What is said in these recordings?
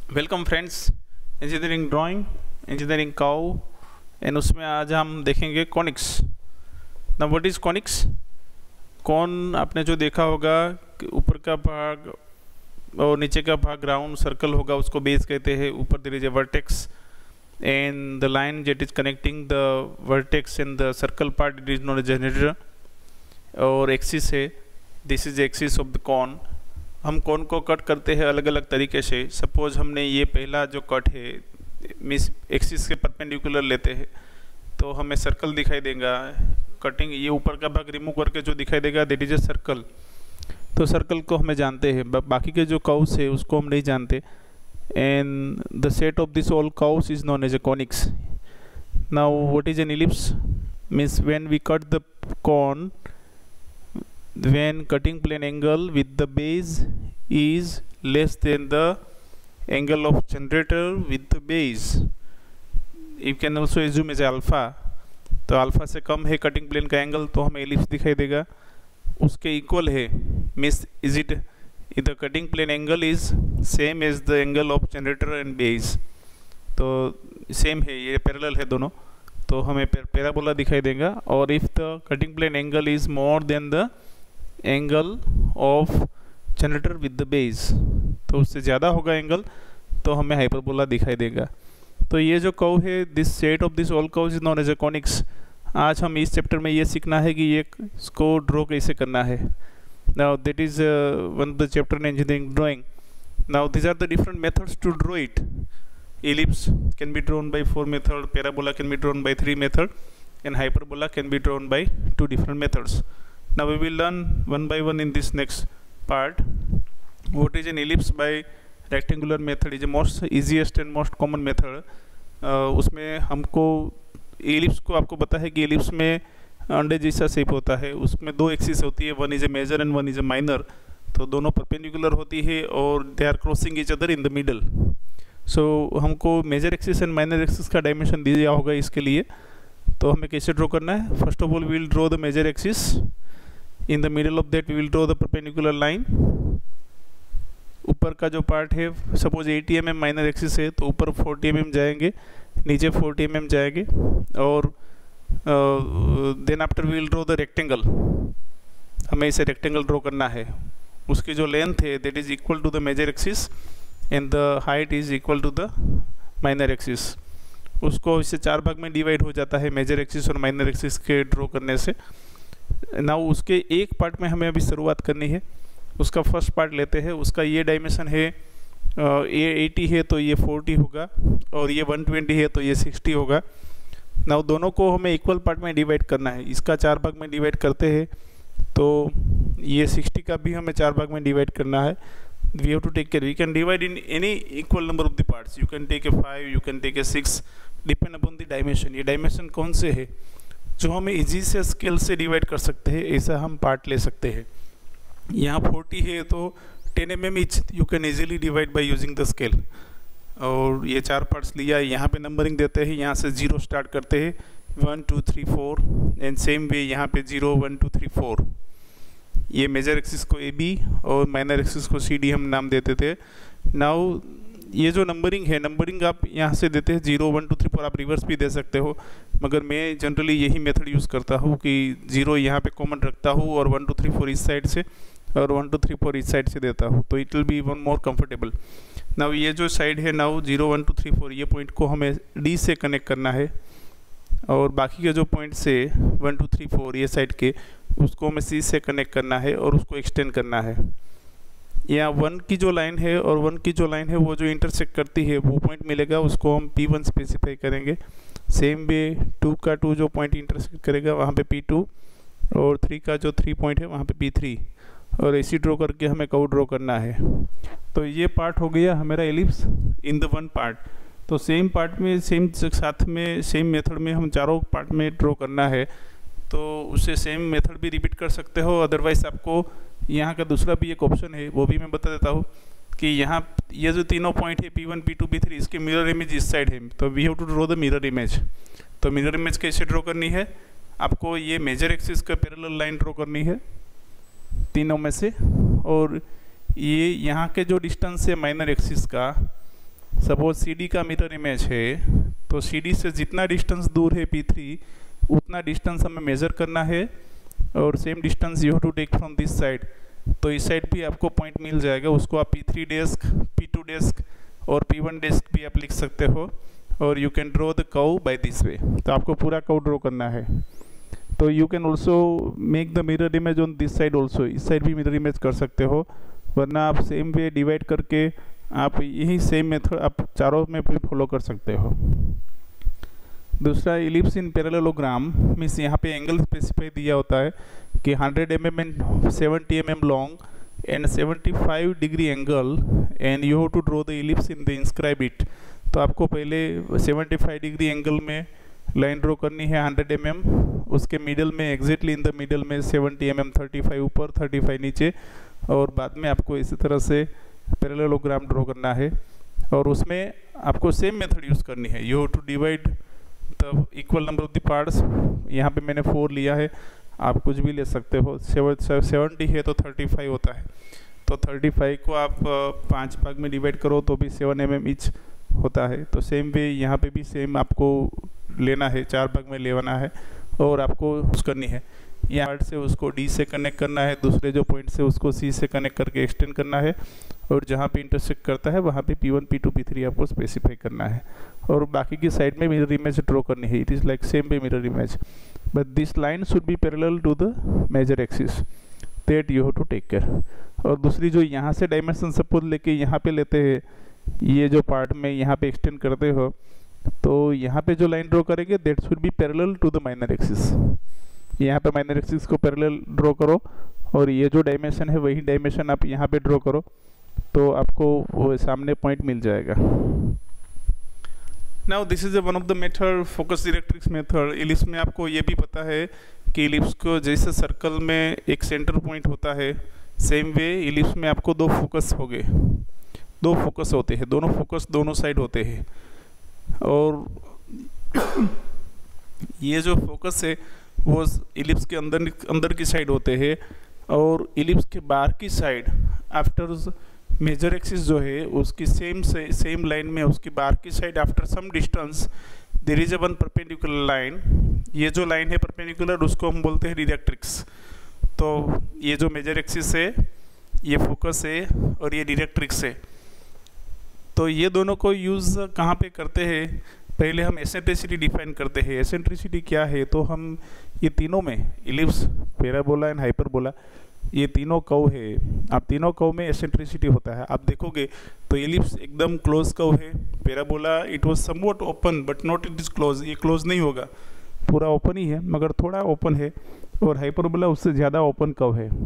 Welcome friends, engineering drawing, engineering काउ and उसमें आज हम देखेंगे कॉनिक्स। ना व्हाट इज़ कॉनिक्स? कौन आपने जो देखा होगा कि ऊपर का भाग और नीचे का भाग राउंड सर्कल होगा, उसको बेस कहते हैं। ऊपर there is a vertex and the line that is connecting the vertex and the circle part, it is known a generator. और एक्सिस है, this is axis of the cone. हम cone को cut करते हैं अलग अलग तरीके से। सपोज हमने ये पहला जो कट है मिस एक्सिस के परपेंडिकुलर लेते हैं तो हमें सर्कल दिखाई देगा। कटिंग ये ऊपर का भाग रिमूव करके जो दिखाई देगा दैट इज ए सर्कल। तो सर्कल को हमें जानते हैं, बाकी के जो कर्व्स है उसको हम नहीं जानते। And the set of this all curves is known as a conics. Now what is an ellipse? Means when we cut the cone, when cutting plane angle with the base is less than the angle of generator with the base, you can also assume as alpha। तो alpha से कम है cutting plane का angle तो हमें ellipse दिखाई देगा। उसके इक्वल है means is it the cutting plane angle is same as the angle of generator and base, तो सेम है, ये पैरेलल है दोनों, तो हमें पैराबोला दिखाई देगा। और if the cutting plane angle is more than the angle of generator with the base, तो उससे ज़्यादा होगा एंगल तो हमें हाइपरबोला दिखाई देगा। तो ये जो कर्व है, this set of this all curves is known as a conics. आज हम इस चैप्टर में ये सीखना है कि ये इसको ड्रॉ कैसे करना है। Now that is one of the chapter in engineering drawing. Now this are the different methods to draw it. ellipse can be drawn by 4 method, parabola can be drawn by 3 method, and hyperbola can be drawn by 2 different methods. Now we will learn one by one in this next part. What is an ellipse by rectangular method is the most easiest and most common method. उसमें हमको ellipse को आपको पता है कि ellipse में अंडे जैसा शेप होता है, उसमें दो एक्सिस होती है, one is a major and one is a minor. तो दोनों परपेंडिकुलर होती है और they are crossing each other in the middle. So हमको major axis and minor axis का डायमेंशन दिया होगा इसके लिए। तो हमें कैसे ड्रॉ करना है? First of all we will draw the major axis. In the middle of that we will draw the perpendicular line. ऊपर का जो पार्ट है, सपोज 80 mm माइनर एक्सिस है तो ऊपर 40 mm जाएंगे, नीचे 40 mm जाएंगे। और then after we will draw the rectangle. हमें इसे रेक्टेंगल ड्रॉ करना है। उसकी जो लेंथ है that is equal to the major axis and the height is equal to the minor axis. उसको इससे 4 भाग में डिवाइड हो जाता है मेजर एक्सिस और माइनर एक्सिस के ड्रॉ करने से। नाउ उसके एक पार्ट में हमें अभी शुरुआत करनी है। उसका फर्स्ट पार्ट लेते हैं। उसका ये डायमेंशन है, ये 80 है तो ये 40 होगा, और ये 120 है तो ये 60 होगा। नाउ दोनों को हमें इक्वल पार्ट में डिवाइड करना है। इसका 4 भाग में डिवाइड करते हैं तो ये 60 का भी हमें 4 भाग में डिवाइड करना है। We have to take care. We can divide in any equal number of the parts. You can take a 5, you can take a 6, depend upon the dimension. ये डायमेंशन कौन से है जो हमें इजी से स्केल से डिवाइड कर सकते हैं, ऐसा हम पार्ट ले सकते हैं। यहाँ 40 है तो 10 mm each you can easily divide by using the scale। और ये 4 पार्ट्स लिया, यहाँ पे नंबरिंग देते हैं, यहाँ से 0 स्टार्ट करते हैं, 1 2 3 4, एंड सेम वे यहाँ पे 0 1 2 3 4। ये मेजर एक्सिस को ए बी और माइनर एक्सिस को सी डी हम नाम देते थे। नाउ ये जो नंबरिंग है, नंबरिंग आप यहाँ से देते हैं 0 1 2 3 4, आप रिवर्स भी दे सकते हो, मगर मैं जनरली यही मेथड यूज़ करता हूँ कि 0 यहाँ पे कॉमन रखता हूँ और 1 2 3 4 इस साइड से और 1 2 3 4 इस साइड से देता हूँ, तो it will be one more comfortable. Now ये जो साइड है, नाउ 0 1 2 3 4 ये पॉइंट को हमें डी से कनेक्ट करना है, और बाकी के जो पॉइंट से 1 2 3 4 ये साइड के, उसको हमें सी से कनेक्ट करना है और उसको एक्सटेंड करना है। यहाँ 1 की जो लाइन है और 1 की जो लाइन है वो जो इंटरसेक्ट करती है वो पॉइंट मिलेगा, उसको हम P1 स्पेसिफाई करेंगे। सेम वे 2 का 2 जो पॉइंट इंटरसेक्ट करेगा वहाँ पे P2, और 3 का जो 3 पॉइंट है वहाँ पे P3, और ऐसी ड्रॉ करके हमें कर्व ड्रॉ करना है। तो ये पार्ट हो गया हमारा ellipse in the one part. तो सेम पार्ट में सेम साथ में सेम मेथड में हम चारों पार्ट में ड्रॉ करना है, तो उसे सेम मेथड भी रिपीट कर सकते हो। अदरवाइज आपको यहाँ का दूसरा भी एक ऑप्शन है, वो भी मैं बता देता हूँ कि यहाँ ये जो तीनों पॉइंट है P1 P2 P3, इसके मिरर इमेज इस साइड है, तो we have to draw the mirror image. तो मिरर इमेज कैसे ड्रॉ करनी है? आपको ये मेजर एक्सिस का पैरेलल लाइन ड्रॉ करनी है तीनों में से, और ये यहाँ के जो डिस्टेंस है माइनर एक्सिस का, सपोज CD का मिरर इमेज है, तो CD से जितना डिस्टेंस दूर है P3 उतना डिस्टेंस हमें मेज़र करना है, और same distance you have to take from this side. तो इस साइड भी आपको पॉइंट मिल जाएगा, उसको आप P3 डेस्क, P2 डेस्क और P1 डेस्क भी आप लिख सकते हो, और you can draw the curve by this way. तो आपको पूरा कर्व ड्रॉ करना है। तो you can also make the mirror image on this side also, इस साइड भी मिरर इमेज कर सकते हो, वरना आप सेम वे डिवाइड करके आप यही सेम मेथड आप चारों में भी फॉलो कर सकते हो। दूसरा, इलिप्स इन पैरेललोग्राम मीन्स यहाँ पे एंगल स्पेसिफाई दिया होता है कि 100 mm and 70 mm long and 75 degree angle, and you have to draw the ellipse in the inscribe it. तो आपको पहले 75 डिग्री एंगल में लाइन ड्रॉ करनी है 100 mm, उसके मिडल में एग्जैक्टली इन द मिडल में 70 mm, 35 ऊपर 35 नीचे, और बाद में आपको इसी तरह से पैरेललोग्राम ड्रॉ करना है। और उसमें आपको सेम मेथड यूज़ करनी है, you have to divide the equal number of the parts. यहाँ पे मैंने 4 लिया है, आप कुछ भी ले सकते हो। 70 है तो 35 होता है, तो 35 को आप 5 भाग में डिवाइड करो तो भी 7 mm ईच होता है। तो सेम वे यहाँ पे भी सेम आपको लेना है, 4 भाग में लेना है, और आपको यूज़ करनी है। यहाँ पार्ट से उसको D से कनेक्ट करना है, दूसरे जो पॉइंट से उसको C से कनेक्ट करके एक्सटेंड करना है, और जहाँ पे इंटरसेक्ट करता है वहाँ पे P1, P2, P3 आपको स्पेसिफाई करना है, और बाकी की साइड में मिरर इमेज ड्रॉ करनी है। It is like same way mirror image, but this line should be parallel to the major axis, that you have to take care. और दूसरी जो यहाँ से डायमेंशन सपोज लेके यहाँ पे लेते हैं, ये जो पार्ट में यहाँ पे एक्सटेंड करते हो, तो यहाँ पे जो लाइन ड्रॉ करेंगे that should be parallel to the minor axis. यहाँ पे माइनर एक्सिस को पैरेलल ड्रॉ करो, और ये जो डायमेंशन है वही डायमेंशन आप यहाँ पे ड्रॉ करो, तो आपको वो सामने पॉइंट मिल जाएगा। Now this is one of the method, focus directrix method. Ellipse में आपको ये भी पता है कि इलिप्स को जैसे सर्कल में एक सेंटर पॉइंट होता है, सेम वे इलिप्स में आपको 2 फोकस हो गए, 2 फोकस होते हैं, दोनों फोकस दोनों साइड होते हैं, और ये जो फोकस है वो इलिप्स के अंदर की साइड होते हैं, और इलिप्स के बाहर की साइड आफ्टर मेजर एक्सिस जो है उसकी सेम लाइन में उसकी बाहर की side after some distance there is a one perpendicular line. ये जो लाइन है परपेंडिकुलर उसको हम बोलते हैं डायरेक्ट्रिक्स। तो ये जो मेजर एक्सिस है ये फोकस है और ये डायरेक्ट्रिक्स है। तो ये दोनों को यूज़ कहाँ पे करते हैं, पहले हम एसेंट्रिसिटी डिफाइन करते हैं। एसेंट्रिसिटी क्या है, तो हम ये तीनों में इलिप्स, पैराबोला एंड हाइपरबोला, ये तीनों कर्व है, आप तीनों कर्व में एसेंट्रिसिटी होता है। आप देखोगे तो इलिप्स एकदम क्लोज कर्व है, parabola it was somewhat open but not it is close, ये क्लोज नहीं होगा, पूरा ओपन ही है मगर थोड़ा ओपन है, और हाइपरबोला उससे ज़्यादा ओपन कर्व है।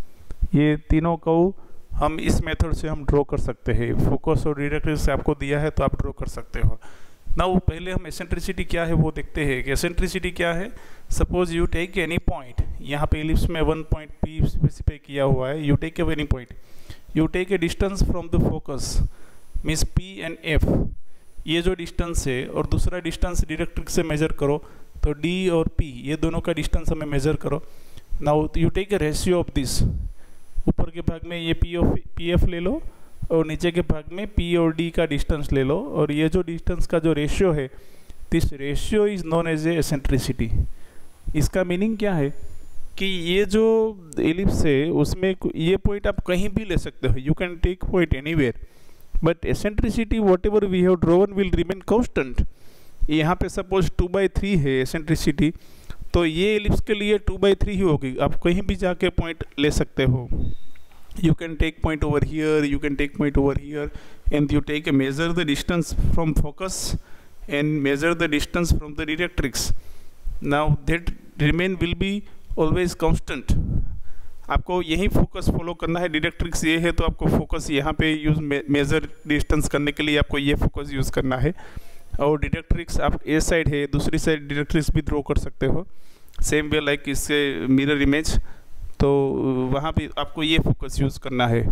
ये तीनों कर्व हम इस मेथड से हम ड्रॉ कर सकते हैं। फोकस और डायरेक्ट्रिक्स से आपको दिया है तो आप ड्रॉ कर सकते हो। नाउ पहले हम एसेंट्रिसिटी क्या है वो देखते हैं कि एसेंट्रिसिटी क्या है। Suppose you take any point, यहाँ पे इलिप्स में 1 पॉइंट P स्पेसिफाई किया हुआ है, you take any point, you take a distance from the focus means P and F, ये जो डिस्टेंस है, और दूसरा डिस्टेंस डायरेक्ट्रिक्स से मेजर करो तो D और P ये दोनों का डिस्टेंस हमें मेजर करो। Now you take a ratio of this, ऊपर के भाग में ये PF ले लो और नीचे के भाग में P और D का डिस्टेंस ले लो, और ये जो डिस्टेंस का जो रेशियो है, this ratio is known as a eccentricity. इसका मीनिंग क्या है कि ये जो एलिप्स है उसमें ये पॉइंट आप कहीं भी ले सकते हो, you can take point anywhere, but eccentricity whatever we have drawn will remain constant. यहाँ पे सपोज 2/3 है एसेंट्रिसिटी, तो ये एलिप्स के लिए 2/3 ही होगी, आप कहीं भी जाके पॉइंट ले सकते हो। You can take point over here, you can take point over here, and you take a measure the distance from focus and measure the distance from the directrix. Now that remain will be always constant. आपको यही focus follow करना है, directrix ये है तो आपको focus यहाँ पे यूज़ मेजर डिस्टेंस करने के लिए आपको ये फोकस यूज़ करना है, और डायरेक्ट्रिक्स आप ए साइड है, दूसरी साइड डायरेक्ट्रिक्स भी ड्रॉ कर सकते हो, सेम वे लाइक इससे मिरर इमेज, तो वहाँ पे आपको ये फोकस यूज़ करना है।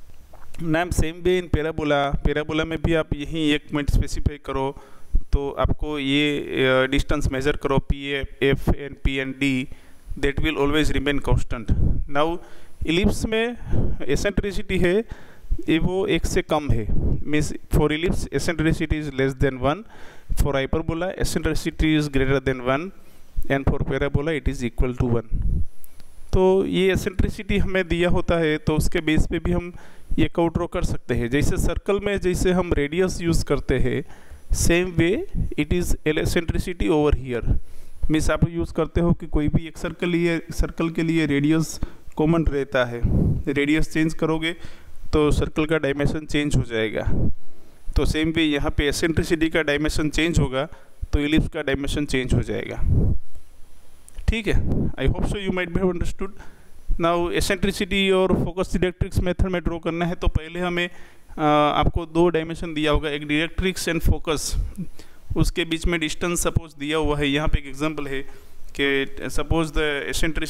नाम सेम वे इन पैराबोला में भी आप यही एक पॉइंट स्पेसिफाई करो, तो आपको ये डिस्टेंस मेजर करो F and P and D, that will always remain constant. Now ellipse में एसेंट्रिसिटी है ये वो एक से कम है, means for ellipse eccentricity is less than 1, for hyperbola eccentricity is greater than 1 and for parabola it is equal to 1। तो ये एसेंट्रिसिटी हमें दिया होता है तो उसके बेस पे भी हम ये कर्व ड्रॉ कर सकते हैं। जैसे सर्कल में जैसे हम रेडियस यूज़ करते हैं, same way it is eccentricity over here. Means आप यूज़ करते हो कि कोई भी एक सर्कल के लिए रेडियस कॉमन रहता है, रेडियस चेंज करोगे तो सर्कल का डायमेंशन चेंज हो जाएगा। तो सेम वे यहाँ पे एसेंट्रिसिटी का डायमेंशन चेंज होगा तो इलिप्स का डायमेंशन चेंज हो जाएगा। ठीक है, I hope so you might be have understood. Now eccentricity और फोकस डायरेक्ट्रिक्स मेथड में ड्रॉ करना है तो पहले हमें आपको दो डायमेंशन दिया होगा, एक डायरेक्ट्रिक्स एंड फोकस, उसके बीच में डिस्टेंस सपोज दिया हुआ है। यहाँ पे एक एग्जांपल है कि सपोज द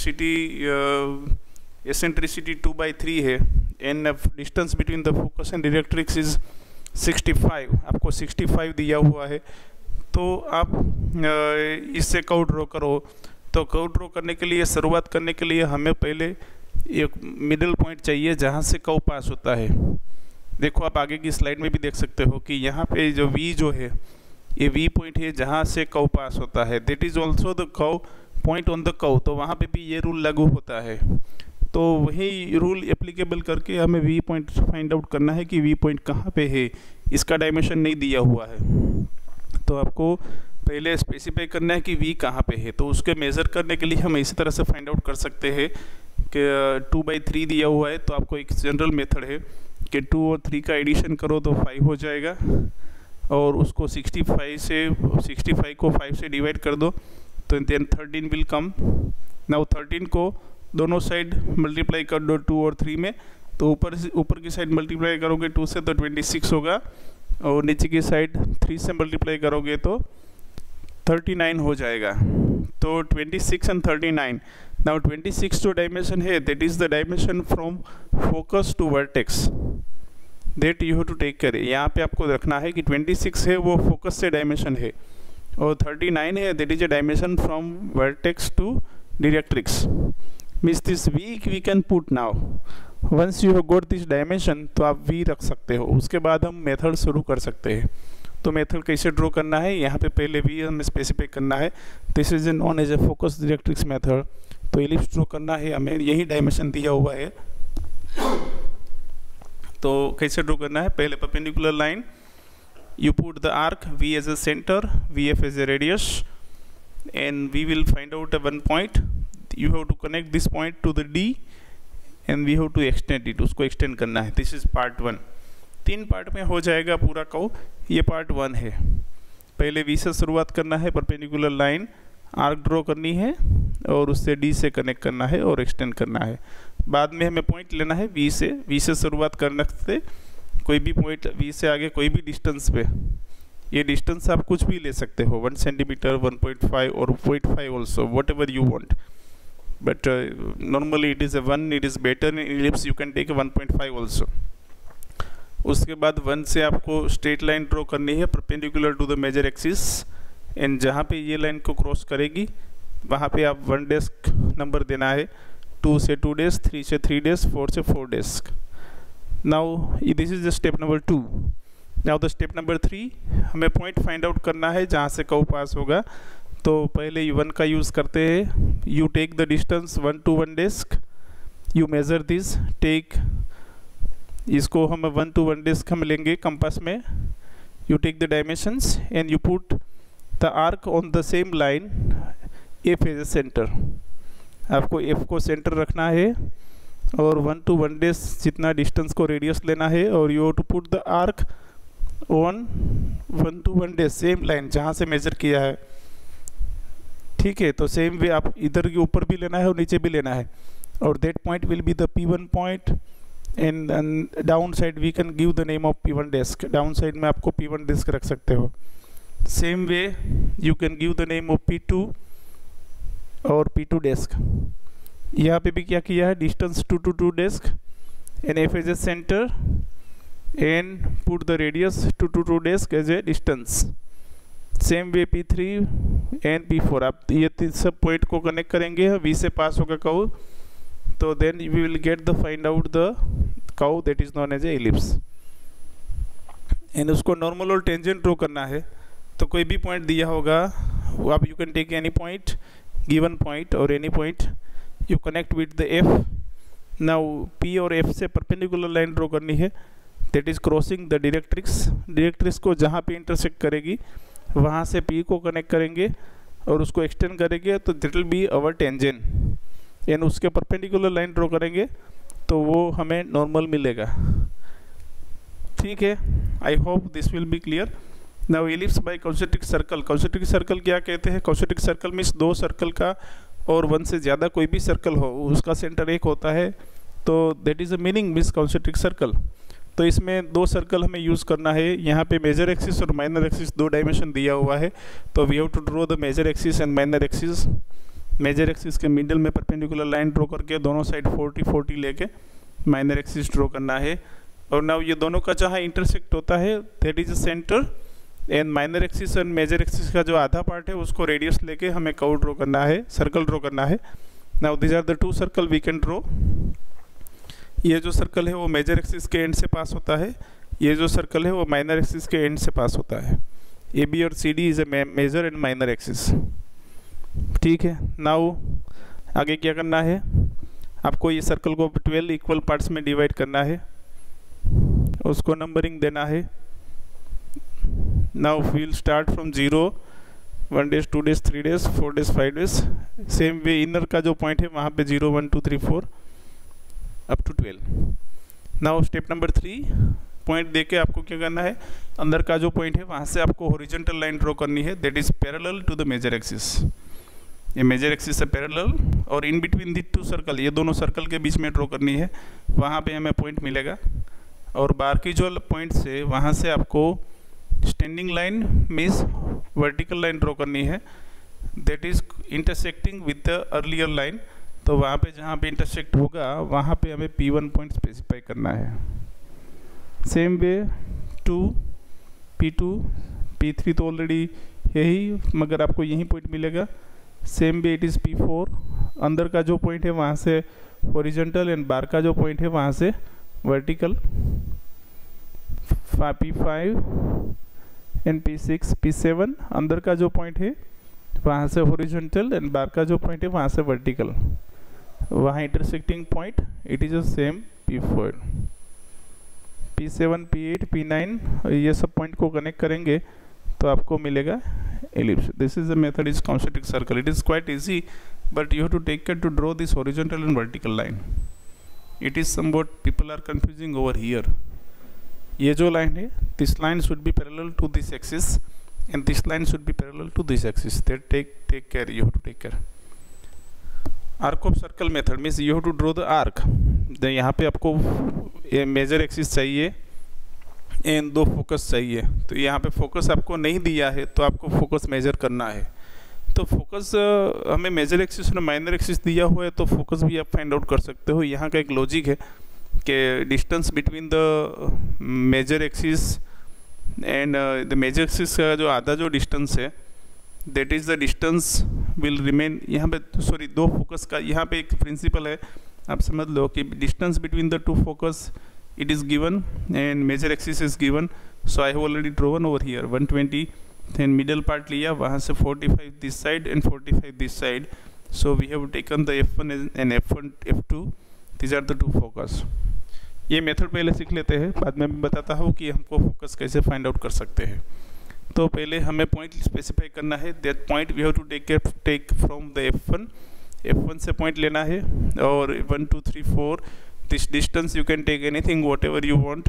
एसेंट्रिसिटी 2/3 है and distance between the focus and directrix is 65, आपको 65 दिया हुआ है। तो आप इससे कर्व ड्रॉ करो। तो कर्व ड्रॉ करने के लिए, शुरुआत करने के लिए हमें पहले एक मिडिल पॉइंट चाहिए जहाँ से कर्व पास होता है। देखो आप आगे की स्लाइड में भी देख सकते हो कि यहाँ पे जो V जो है ये V पॉइंट है जहाँ से कर्व पास होता है, that is also the curve point on the curve. तो वहाँ पे भी ये रूल लागू होता है। तो वही रूल एप्लीकेबल करके हमें V पॉइंट फाइंड आउट करना है कि V पॉइंट कहाँ पे है, इसका डायमेंशन नहीं दिया हुआ है। तो आपको पहले स्पेसिफाई करना है कि V कहाँ पे है। तो उसके मेज़र करने के लिए हम इसी तरह से फाइंड आउट कर सकते हैं कि 2/3 दिया हुआ है तो आपको एक जनरल मेथड है कि 2 और 3 का एडिशन करो तो 5 हो जाएगा, और उसको 65 को 5 से डिवाइड कर दो तो देन 13 विल कम। नाउ 13 को दोनों साइड मल्टीप्लाई कर दो 2 और 3 में, तो ऊपर की साइड मल्टीप्लाई करोगे 2 से तो 26 होगा, और नीचे की साइड 3 से मल्टीप्लाई करोगे तो 39 हो जाएगा। तो 26 एंड 39। नाउ 26 जो डायमेंशन है that is the dimension from focus to vertex, that you have to take care. यहाँ पे आपको रखना है कि 26 है वो फोकस से डायमेंशन है, और 39 है that is a dimension from vertex to directrix. Means this we can put now once you have got this dimension, तो आप V रख सकते हो। उसके बाद हम मेथड शुरू कर सकते हैं। तो मेथड कैसे ड्रॉ करना है, यहाँ पे पहले V हमें स्पेसिफाई करना है। This is known as a focus directrix method. तो इलिप्स ड्रॉ करना है, हमें यही डायमेंशन दिया हुआ है। तो कैसे ड्रॉ करना है, पहले perpendicular line, you put the arc V as a center, VF as a radius, and we will find out a one point. You have to connect this point to the D and we have to extend it, उसको extend करना है। This is part 1। 3 part में हो जाएगा पूरा curve, ये part 1 है। पहले V से शुरुआत करना है, परपेंडिकुलर लाइन आर्क ड्रॉ करनी है और उससे D से कनेक्ट करना है और एक्सटेंड करना है। बाद में हमें पॉइंट लेना है V से शुरुआत करने से कोई भी पॉइंट V से आगे कोई भी डिस्टेंस पे, ये डिस्टेंस आप कुछ भी ले सकते हो, 1 सेंटीमीटर, 1.5 और 0.5 also, whatever you want, but normally it is a 1, it is better in ellipse you can take 1.5 also. उसके बाद 1 से आपको स्ट्रेट लाइन ड्रॉ करनी है perpendicular to the major axis, and जहाँ पे ये लाइन को क्रॉस करेगी वहाँ पे आप 1 डेस्क नंबर देना है, 2 से 2 डेस्क, 3 से 3 डेस्क, 4 से 4 dash. Now this is the step number 2। Now the step number 3, हमें पॉइंट फाइंड आउट करना है जहाँ से कर्व पास होगा। तो पहले 1 का यूज़ करते हैं। You take the distance 1 to 1 dash, you measure this, take इसको हम 1 to 1 डेस्क हम लेंगे कंपास में। You take the dimensions and you put the arc on the same line, F as a centre. आपको F को centre रखना है और 1 to 1 डेस्क जितना डिस्टेंस को रेडियस लेना है, और you have to put the arc on 1 to 1 dash same line जहाँ से मेजर किया है। ठीक है, तो सेम वे आप इधर के ऊपर भी लेना है और नीचे भी लेना है, और that point will be the P1 point, and down side we can give the name of P1 dash. Down side में आपको P1 डेस्क रख सकते हो। Same way you can give the name of P2 और P2 desk. यहाँ पे भी क्या किया है, distance 2 to 2 dash and F as a centre and put the radius 2 to 2 dash as a distance. Same way P3 and P4, आप ये सब पॉइंट को कनेक्ट करेंगे, V से पास होगा कर्व, तो then we will get the find out the curve that is known as a ellipse. And उसको normal और टेंजेंट ड्रॉ करना है, तो कोई भी पॉइंट दिया होगा वो आप you can take any point, given point और any point you connect with the F. Now P और एफ से परपेंडिकुलर लाइन ड्रॉ करनी है, that is crossing the directrix. Directrix को जहाँ पे इंटरसेक्ट करेगी वहाँ से पी को कनेक्ट करेंगे और उसको एक्सटेंड करेंगे, तो that will be our tangent. And उसके परपेंडिकुलर लाइन ड्रॉ करेंगे तो वो हमें नॉर्मल मिलेगा। ठीक है, I hope this will be clear. Now ellipse by concentric circle. Concentric circle क्या कहते हैं? कॉन्सेंट्रिक सर्कल मीन्स दो सर्कल का और वन से ज़्यादा कोई भी सर्कल हो उसका सेंटर एक होता है, तो that is a meaning means concentric circle. तो इसमें दो सर्कल हमें यूज़ करना है। यहाँ पे मेजर एक्सिस और माइनर एक्सिस दो डायमेंशन दिया हुआ है, तो we have to draw the major axis and minor axis. Major axis के मिडिल में परपेंडिकुलर लाइन ड्रॉ करके दोनों साइड 40-40 लेके माइनर एक्सिस ड्रॉ करना है। और नाउ ये दोनों का जहाँ इंटरसेक्ट होता है that is centre, and minor axis and major axis का जो आधा पार्ट है उसको रेडियस लेके हमें कर्व ड्रॉ करना है, सर्कल ड्रॉ करना है। Now this are the two circle we can draw. ये जो सर्कल है वो मेजर एक्सिस के एंड से पास होता है, ये जो सर्कल है वो माइनर एक्सिस के एंड से पास होता है। ए बी और C D is a major and minor axis. ठीक है, नाउ आगे क्या करना है? आपको ये सर्कल को 12 इक्वल पार्ट्स में डिवाइड करना है, उसको नंबरिंग देना है। Now we will start from 0, 1 days, 2 days, 3 days, 4 days, 5 days। Same way inner का जो पॉइंट है वहाँ पे 0, 1, 2, 3, 4 up to 12। Now step number 3, point देके आपको क्या करना है? अंदर का जो पॉइंट है वहाँ से आपको हॉरिजॉन्टल लाइन ड्रॉ करनी है, that is parallel to the major axis. ये मेजर एक्सिस से पैरेलल और in between the two circle, ये दोनों सर्कल के बीच में ड्रॉ करनी है, वहाँ पे हमें पॉइंट मिलेगा। और बाकी जो पॉइंट से वहाँ से आपको standing line means vertical line draw करनी है, that is intersecting with the earlier line. तो वहाँ पे जहाँ पे इंटरसेक्ट होगा वहाँ पे हमें P1 पॉइंट स्पेसिफाई करना है। सेम वे 2, P2, P3 तो ऑलरेडी यही, मगर आपको यही पॉइंट मिलेगा। Same way it is P4, अंदर का जो पॉइंट है वहाँ से हॉरिजॉन्टल एंड बाहर का जो पॉइंट है वहाँ से vertical. P5 and P6, P7 अंदर का जो पॉइंट है वहाँ से हॉरिजॉन्टल एंड बाहर का जो पॉइंट है वहाँ से वर्टिकल। वहाँ intersecting point it is a same P4, P7, P8, P9 ये सब पॉइंट को कनेक्ट करेंगे तो आपको मिलेगा ellipse. This is the method is concentric circle. It is quite easy, but you have to take care to draw this horizontal and vertical line. It is somewhat people are confusing over here. ये जो line है, this line should be parallel to this axis and this line should be parallel to this axis. That take care. You have to take care. Arc of circle method means you have to draw the arc. यहाँ पे आपको major axis चाहिए and दो focus चाहिए, तो यहाँ पे focus आपको नहीं दिया है तो आपको फोकस मेजर करना है। तो फोकस हमें मेजर एक्सिस और माइनर एक्सिस दिया हुआ है तो फोकस भी आप फाइंड आउट कर सकते हो। यहाँ का एक लॉजिक है कि distance between the major axis and the major axis का जो आधा जो डिस्टेंस है that is the distance will remain. यहाँ पे सॉरी दो फोकस का यहाँ पे एक प्रिंसिपल है, आप समझ लो कि distance between the two focus it is given and major axis is given, so I have already drawn over here 120, then middle part लिया, वहाँ से 45 this side and 45 this side, so we have taken the f1 and f1 f2, these are the two focus। ये method पहले सीख लेते हैं, बाद में मैं बताता हूँ कि हमको फोकस कैसे फाइंड आउट कर सकते हैं। तो पहले हमें पॉइंट स्पेसिफाई करना है, that point we have to take from the f1 से पॉइंट लेना है, और 1 2 3 4 this distance you can take anything whatever you want,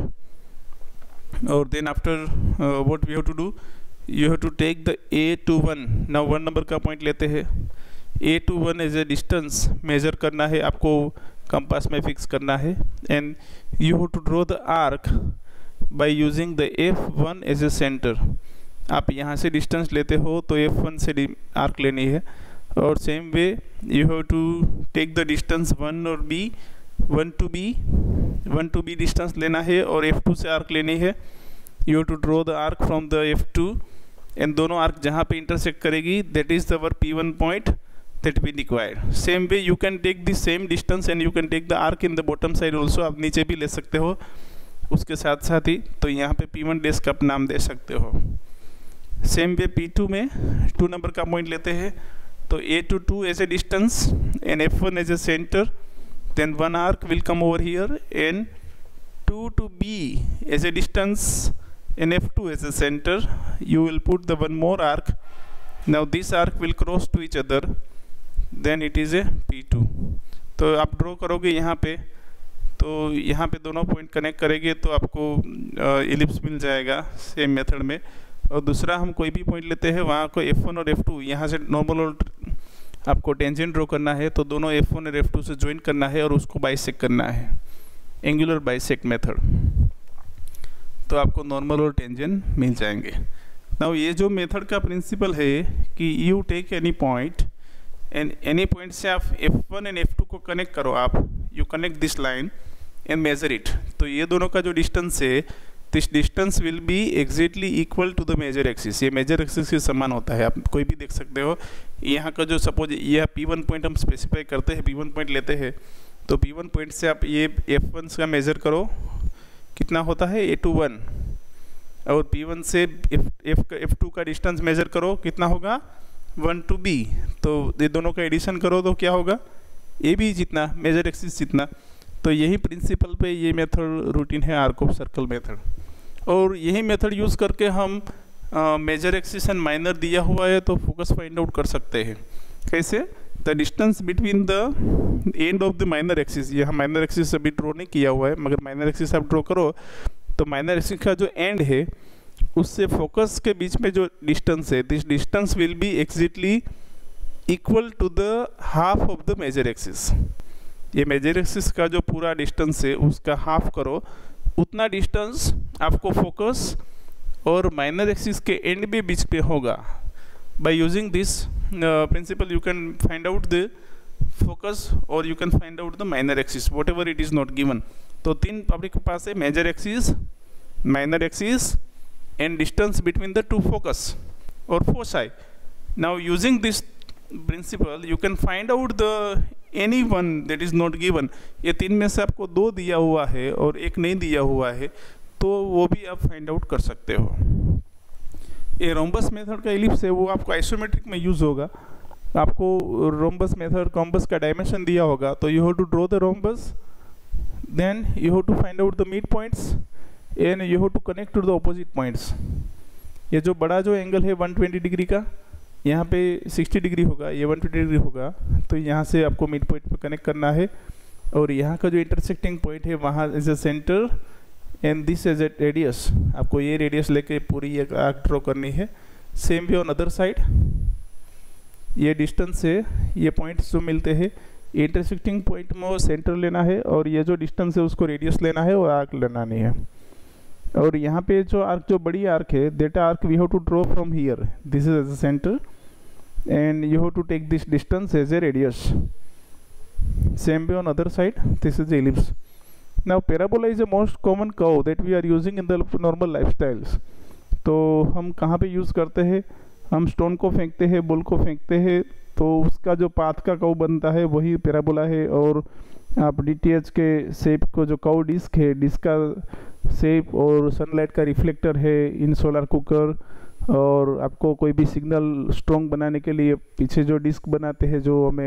or then after what we have to do, you have to take the a to 1। now 1 number का point लेते हैं, a to 1 as a distance measure करना है, आपको compass में fix करना है, and you have to draw the arc by using the f1 as a centre. आप यहाँ से डिस्टेंस लेते हो तो f1 से आर्क लेनी है, और same way you have to take the distance 1 और b 1 to b डिस्टेंस लेना है, और f2 से आर्क लेनी है। You have to draw the arc from the f2, and दोनों आर्क जहाँ पे इंटरसेक्ट करेगी that is our p1 point, that we required. Same way you can take the same distance and you can take the arc in the bottom side also. आप नीचे भी ले सकते हो उसके साथ साथ ही, तो यहाँ पे P1 डैश का आप नाम दे सकते हो। सेम वे P2 में 2 नंबर का पॉइंट लेते हैं, तो A to 2 as a distance and F1 as a center, then one arc will come over here and 2 to B as a distance and F2 as a center. You will put the one more arc. Now this arc will cross to each other, then it is a P2. तो आप draw करोगे यहाँ पे, तो यहाँ पे दोनों point connect करेंगे तो आपको इलिप्स मिल जाएगा सेम मेथड में। और दूसरा हम कोई भी पॉइंट लेते हैं, वहाँ को F1 और F2 यहाँ से नॉर्मल और आपको टेंजेंट ड्रॉ करना है, तो दोनों F1 और F2 से ज्वाइन करना है और उसको बाइसेक्ट करना है, एंगुलर बाइसेक्ट मेथड, तो आपको नॉर्मल और टेंजेंट मिल जाएंगे। नाउ ये जो मेथड का प्रिंसिपल है कि you take any point and any point से आप F1 एंड F2 को कनेक्ट करो, आप you connect this line and measure it, तो ये दोनों का जो डिस्टेंस है, this distance will be exactly equal to the major axis. ये मेजर एक्सिस के समान होता है, आप कोई भी देख सकते हो। यहाँ का जो सपोज ये P1 पॉइंट हम स्पेसिफाई करते हैं, P1 पॉइंट लेते हैं, तो P1 पॉइंट से आप ये F1 का मेजर करो, कितना होता है A to 1, और P1 से F2 का डिस्टेंस मेजर करो, कितना होगा 1 to B, तो ये दोनों का एडिशन करो तो क्या होगा ए बी जितना, मेजर एक्सिस जितना। तो यही प्रिंसिपल पे ये मेथड रूटीन है, आर्क ऑफ सर्कल मेथड। और यही मेथड यूज़ करके हम मेजर एक्सिस एंड माइनर दिया हुआ है तो फोकस फाइंड आउट कर सकते हैं। कैसे? The distance between the end of the minor axis, यहाँ माइनर एक्सिस अभी ड्रॉ नहीं किया हुआ है, मगर माइनर एक्सिस आप ड्रॉ करो तो माइनर एक्सिस का जो एंड है उससे फोकस के बीच में जो डिस्टेंस है, this distance will be exactly equal to the half of the major axis. ये मेजर एक्सिस का जो पूरा डिस्टेंस है उसका हाफ करो, उतना डिस्टेंस आपको फोकस और माइनर एक्सिस के एंड भी बीच पे होगा। By using this principle you can find out the focus और you can find out the minor axis whatever it is not given. तो 3 आपके पास है, major axis, minor axis and distance between the two focus or foci. Now using this principle you can find out the any one that is not given. ये 3 में से आपको 2 दिया हुआ है और 1 नहीं दिया हुआ है, तो वो भी आप फाइंड आउट कर सकते हो। ये रोम्बस मेथड का एलिप्स है, वो आपको आइसोमेट्रिक में यूज़ होगा। आपको रोम्बस मेथड कॉम्बस का डायमेंशन दिया होगा, तो you have to draw the rhombus, then you have to find out the mid points and you have to connect to the opposite points. ये जो बड़ा जो एंगल है 120 डिग्री का, यहाँ पे 60 डिग्री होगा, ये 120 डिग्री होगा, तो यहाँ से आपको मिड पॉइंट पे कनेक्ट करना है। और यहाँ का जो इंटरसेक्टिंग पॉइंट है वहाँ as a centre and this as a radius, आपको ये रेडियस लेके पूरी एक आर्क ड्रॉ करनी है। सेम भी ऑन अदर साइड, ये डिस्टेंस है, ये पॉइंट्स जो मिलते हैं इंटरसेक्टिंग पॉइंट में वो सेंटर लेना है, और ये जो डिस्टेंस है उसको रेडियस लेना है और आर्क लेना नहीं है। और यहाँ पे जो आर्क, जो बड़ी आर्क है, that arc we have to draw from here, this is as a centre and you have to take this distance as a radius. Same way on other side, this is ellipse. Now parabola is a most common curve that we are using in the normal lifestyles. तो हम कहाँ पे use करते हैं? हम stone को फेंकते हैं, बॉल को फेंकते हैं, तो उसका जो पाथ का कर्व बनता है वही पैराबोला है। और आप DTH के शेप को, जो कर्व डिस्क है, डिस्क का शेप और सनलाइट का रिफ्लेक्टर है इन सोलर कुकर। और आपको कोई भी सिग्नल स्ट्रॉन्ग बनाने के लिए पीछे जो डिस्क बनाते हैं, जो हमें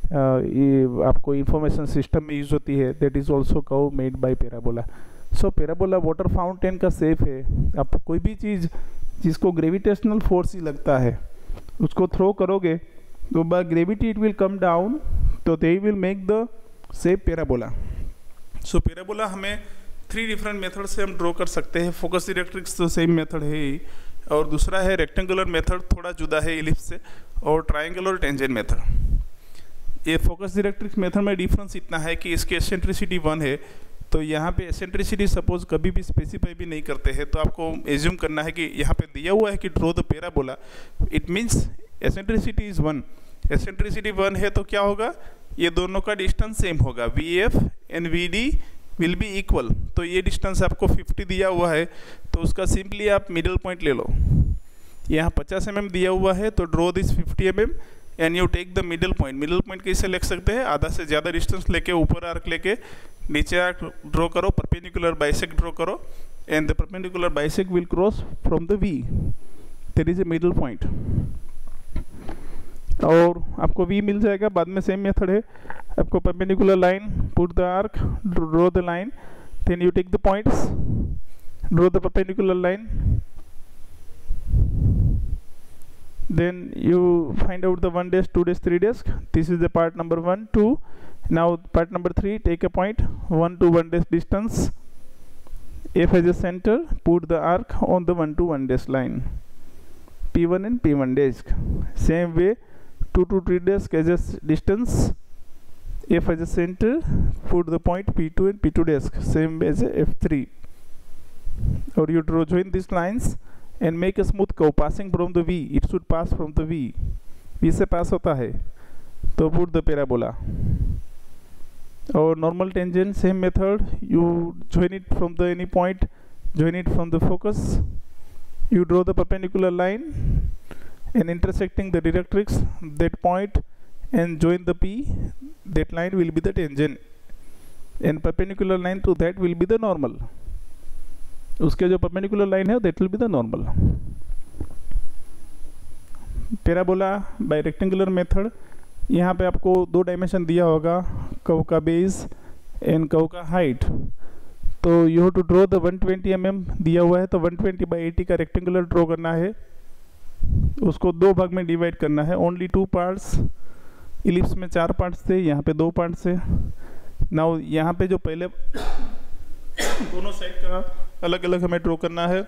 ये आपको इंफॉर्मेशन सिस्टम में यूज़ होती है, that is also curve made by parabola. So parabola water fountain का शेप है। आप कोई भी चीज़ जिसको ग्रेविटेशनल फोर्स ही लगता है उसको थ्रो करोगे तो by gravity it will come down, तो they will make the shape parabola. So parabola हमें 3 डिफरेंट मेथड से हम ड्रॉ कर सकते हैं। फोकस डायरेक्ट्रिक्स तो सेम मेथड है ही, और दूसरा है रेक्टेंगुलर मेथड, थोड़ा जुदा है इलिप्स से, और ट्रायंगल और टेंजेंट मेथड। ये फोकस डायरेक्ट्रिक्स मेथड में डिफरेंस इतना है कि इसकी एसेंट्रिसिटी 1 है, तो यहाँ पे एसेंट्रिसिटी सपोज कभी भी स्पेसिफाई भी नहीं करते हैं, तो आपको एज्यूम करना है कि यहाँ पे दिया हुआ है कि draw the parabola, it means eccentricity is 1। Eccentricity 1 है तो क्या होगा, ये दोनों का डिस्टेंस सेम होगा, VF and VD will be equal. तो ये डिस्टेंस आपको 50 दिया हुआ है, तो उसका सिंपली आप मिडिल पॉइंट ले लो। यहाँ 50 mm दिया हुआ है, तो draw this 50 mm and you take the middle point. Middle point कैसे लिख सकते हैं, आधा से ज़्यादा डिस्टेंस लेके ऊपर आर्क लेके नीचे आर्क ड्रॉ करो, परपेंडिकुलर बाइसेक्ट ड्रॉ करो, and the perpendicular bisect will cross from the V, that is a middle point. और आपको वी मिल जाएगा। बाद में सेम मेथड है, आपको perpendicular line, put the arc, draw the line, then you take the points, draw the perpendicular line, then you find out the 1 dash, 2 dash, 3 dash. This is the part number 1, 2. Now part number 3, take a point 1 to 1 dash distance, F as a center, put the arc on the 1 to 1 dash line, P1 and P1 dash. Same way 2 to 3 dash as a distance, F as a center, put the point P2 and P2 dash, same way as a F3. Or you draw join these lines and make a smooth curve passing from the V. It should pass from the V. V से पास होता है तो put the parabola. और normal tangent, same method. You join it from the any point, join it from the focus. You draw the perpendicular line and intersecting the directrix, that point, and join the P. That line will be the tangent, and perpendicular line to that will be the normal. उसके जो perpendicular line है that will be the normal. Parabola by rectangular method, यहाँ पे आपको 2 dimension दिया होगा, curve का base and curve का हाइट। तो you have to draw the 120 mm दिया हुआ है, तो 120/80 का रेक्टेंगुलर ड्रॉ करना है, उसको 2 भाग में डिवाइड करना है। ओनली 2 पार्ट्स, इलिप्स में 4 पार्ट्स थे, यहाँ पे 2 पार्ट्स है। नाउ यहाँ पे जो पहले दोनों साइड का अलग अलग हमें ड्रॉ करना है,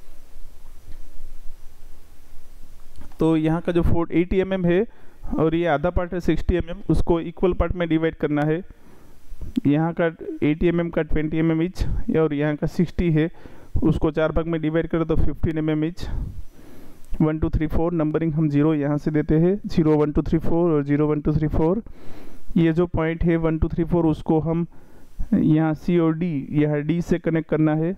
तो यहाँ का जो 80 mm है और ये आधा पार्ट है 60 mm, उसको इक्वल पार्ट में डिवाइड करना है। यहाँ का 80 mm का 20 mm ईच, और यहाँ का 60 है, उसको 4 भाग में डिवाइड करें तो 15 mm ईच। 1 2 3 4 नंबरिंग हम 0 यहाँ से देते हैं, 0 1 2 3 4 और 0 1 2 3 4। ये जो पॉइंट है 1 2 3 4 उसको हम यहाँ C और D, यहाँ D से कनेक्ट करना है,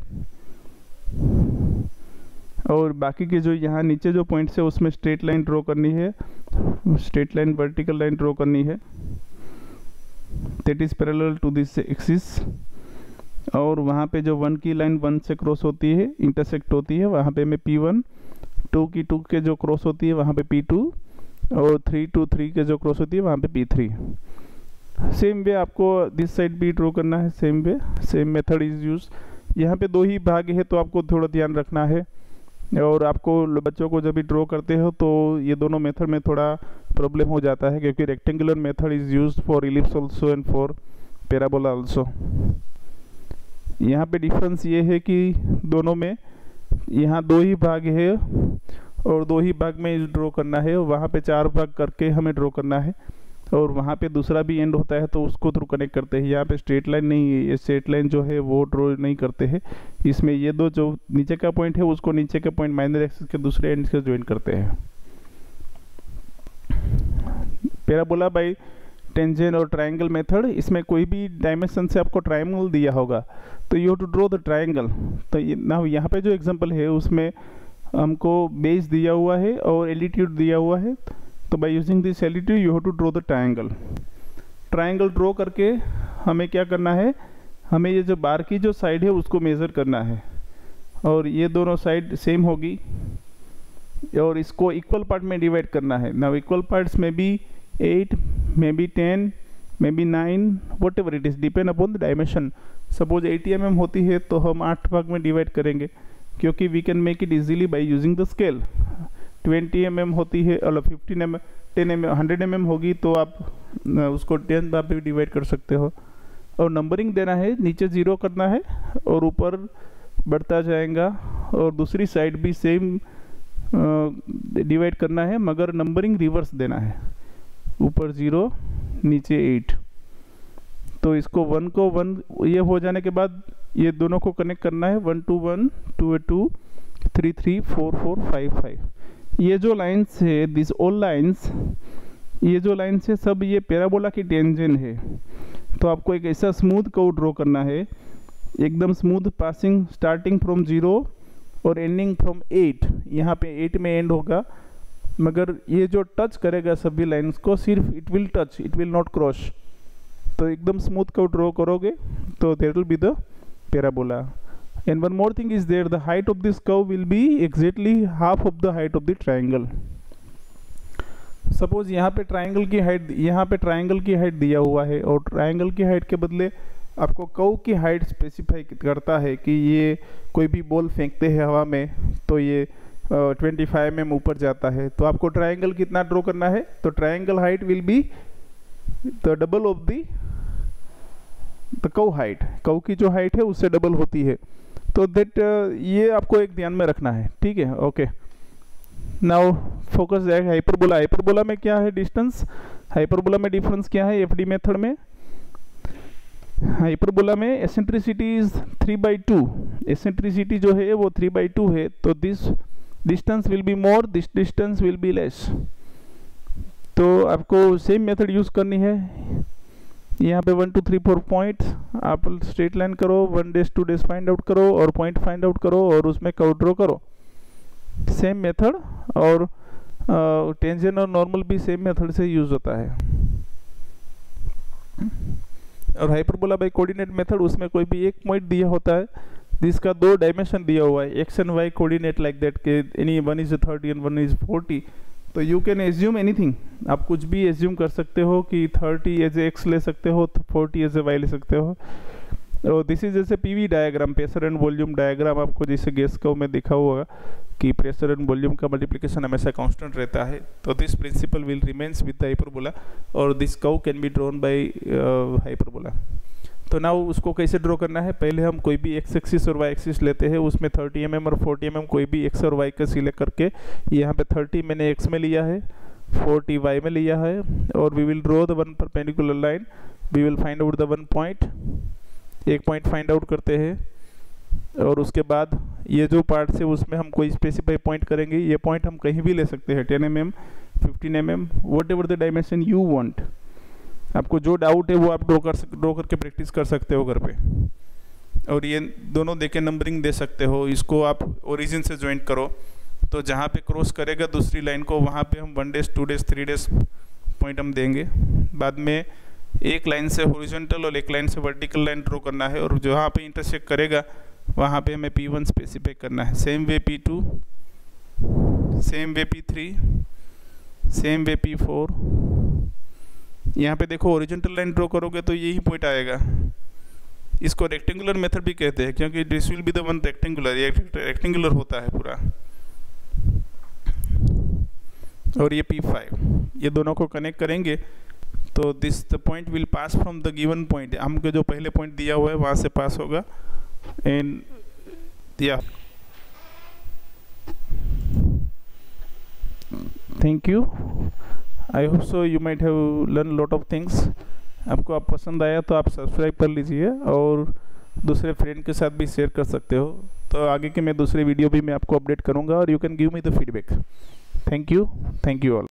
और बाकी के जो यहाँ नीचे जो पॉइंट्स है उसमें स्ट्रेट लाइन ड्रॉ करनी है, straight line vertical line draw करनी है, that is parallel to this axis. और वहाँ पे जो 1 की लाइन 1 से क्रॉस होती है, इंटरसेक्ट होती है, वहाँ पे मैं P1, 2 की 2 के जो क्रॉस होती है वहाँ पे P2, और 3 to 3 के जो क्रॉस होती है वहाँ पे P3। सेम वे आपको दिस साइड भी ड्रॉ करना है, same way, same method is use. यहाँ पे 2 ही भाग है तो आपको थोड़ा ध्यान रखना है, और आपको बच्चों को जब भी ड्रॉ करते हो तो ये दोनों मेथड में थोड़ा प्रॉब्लम हो जाता है, क्योंकि rectangular method is used for ellipse also and for parabola also. यहाँ पे डिफरेंस ये है कि दोनों में यहाँ 2 ही भाग है और 2 ही भाग में ड्रॉ करना है, वहाँ पे 4 भाग करके हमें ड्रॉ करना है, और वहाँ पे दूसरा भी एंड होता है तो उसको थ्रू कनेक्ट करते हैं। यहाँ पे स्ट्रेट लाइन नहीं है, ये स्ट्रेट लाइन जो है वो ड्रॉ नहीं करते हैं। इसमें ये 2 जो नीचे का पॉइंट है उसको नीचे के पॉइंट माइनर एक्सिस के दूसरे एंड से ज्वाइन करते हैं। पैराबोला बाय टेंजेंट और ट्रायंगल मेथड, इसमें कोई भी डायमेंशन से आपको ट्रायंगल दिया होगा तो you have to draw the triangle. तो ना यहाँ पे जो एग्जांपल है उसमें हमको बेस दिया हुआ है और एल्टीट्यूड दिया हुआ है, तो by using this altitude you have to draw the triangle. Triangle draw करके हमें क्या करना है, हमें ये जो बार की जो साइड है उसको मेज़र करना है, और ये दोनों साइड सेम होगी, और इसको इक्वल पार्ट में डिवाइड करना है। नाउ इक्वल पार्ट्स में भी 8, maybe 10, maybe 9, whatever it is, depend upon the dimension. Suppose 80 mm होती है तो हम 8 भाग में डिवाइड करेंगे, क्योंकि we can make it easily by using the scale. 20 mm होती है और 15 mm, 10 mm, 100 mm होगी तो आप उसको 10 भाग में डिवाइड कर सकते हो। और नंबरिंग देना है, नीचे 0 करना है और ऊपर बढ़ता जाएगा, और दूसरी साइड भी सेम डिवाइड करना है, मगर नंबरिंग रिवर्स देना है, ऊपर 0 नीचे 8। तो इसको 1 को 1 ये हो जाने के बाद ये दोनों को कनेक्ट करना है, 1 to 1, 2 2, 3 3, 4 4, 5 5। ये जो लाइन्स है, दिस ऑल लाइन्स, ये जो लाइन्स है सब ये पैराबोला की टेंजेंट है। तो आपको एक ऐसा स्मूथ कर्व ड्रॉ करना है, एकदम स्मूथ, पासिंग स्टार्टिंग फ्रॉम 0 और एंडिंग फ्रॉम 8। यहाँ पे 8 में एंड होगा, मगर ये जो टच करेगा सभी लाइंस को सिर्फ it will touch, it will not cross. तो एकदम स्मूथ कर्व ड्रॉ करोगे तो there will be the parabola. And one more thing is there, the height of this curve will be exactly half of the height of the triangle. Suppose यहाँ पे triangle की height, यहाँ पे triangle की height दिया हुआ है और ट्रायंगल की हाइट के बदले आपको कर्व की हाइट स्पेसिफाई करता है कि ये कोई भी बॉल फेंकते हैं हवा में तो ये 25 mm ऊपर जाता है, तो आपको ट्रायंगल कितना ड्रॉ करना है, तो triangle height will be the double of the curve height. Curve की जो हाइट है उससे डबल होती है। तो दैट ये आपको एक ध्यान में रखना है, ठीक है। Okay, now focus that hyperbola. Hyperbola में क्या है डिस्टेंस, हाइपरबोला में डिफरेंस क्या है एफडी मेथड में। हाइपरबोला में एसेंट्रिसिटी इज 3/2, एसेंट्रिसिटी जो है वो 3/2 है, तो this distance will be more, this distance will be less. तो आपको सेम मेथड यूज करनी है। यहाँ पे 1 2 3 4 पॉइंट आप स्ट्रेट लाइन करो, 1 डेज 2 डेज फाइंड आउट करो और पॉइंट फाइंड आउट करो और उसमें कर्व ड्रॉ करो, सेम मेथड। और टेंजेंट और नॉर्मल भी सेम मेथड से यूज होता है। और हाइपरबोला बाय कोऑर्डिनेट मेथड, उसमें कोई भी एक पॉइंट दिया होता है जिसका 2 डायमेंशन दिया हुआ है, X and Y coordinate like that के any one is 30 and one is 40। तो यू कैन एज्यूम एनीथिंग, आप कुछ भी एज्यूम कर सकते हो कि 30 एज ए एक्स ले सकते हो, 40 एज ए वाई ले सकते हो। और दिस इज जैसे PV diagram, pressure and volume diagram, आपको जैसे गैस कर्व में दिखा हुआ कि प्रेशर एंड वॉल्यूम का मल्टीप्लिकेशन हमेशा कांस्टेंट रहता है। तो this principle will remains with the hyperbola और this curve can be drawn by hyperbola. तो नाउ उसको कैसे ड्रॉ करना है, पहले हम कोई भी एक्स एक्सिस और वाई एक्सिस लेते हैं, उसमें 30 mm और 40 mm कोई भी एक्स और वाई का सिलेक्ट करके, यहाँ पे 30 मैंने एक्स में लिया है, 40 वाई में लिया है, और we will draw the one perpendicular line, we will find out the one point, एक पॉइंट फाइंड आउट करते हैं। और उसके बाद ये जो पार्ट है उसमें हम कोई स्पेसिफाई पॉइंट करेंगे, ये पॉइंट हम कहीं भी ले सकते हैं, 10 mm 15 mm whatever the dimension you want. आपको जो डाउट है वो आप ड्रॉ करके प्रैक्टिस कर सकते हो घर पे। और ये दोनों देके नंबरिंग दे सकते हो, इसको आप ओरिजिन से ज्वाइंट करो, तो जहाँ पे क्रॉस करेगा दूसरी लाइन को वहाँ पे हम 1 डेज 2 डेज 3 डेज पॉइंट हम देंगे। बाद में एक लाइन से हॉरिजॉन्टल और एक लाइन से वर्टिकल लाइन ड्रॉ करना है, और जहाँ पे इंटरसेक्ट करेगा वहाँ पे हमें P1 स्पेसिफाई करना है, same way P2, same way P3, same way P4। यहाँ पे देखो हॉरिजॉन्टल लाइन ड्रॉ करोगे तो यही पॉइंट आएगा। इसको रेक्टेंगुलर मेथड भी कहते हैं क्योंकि this will be the one rectangular, ये रेक्टेंगुलर होता है पूरा। और ये P5, ये दोनों को कनेक्ट करेंगे तो this the point will pass from the given point, हमको जो पहले पॉइंट दिया हुआ है वहाँ से पास होगा। एंड या thank you, I hope so you might have learn lot of things. आपको आप पसंद आया तो आप सब्सक्राइब कर लीजिए और दूसरे फ्रेंड के साथ भी शेयर कर सकते हो। तो आगे के मैं दूसरे वीडियो भी मैं आपको अपडेट करूंगा और you can give me the feedback. Thank you all.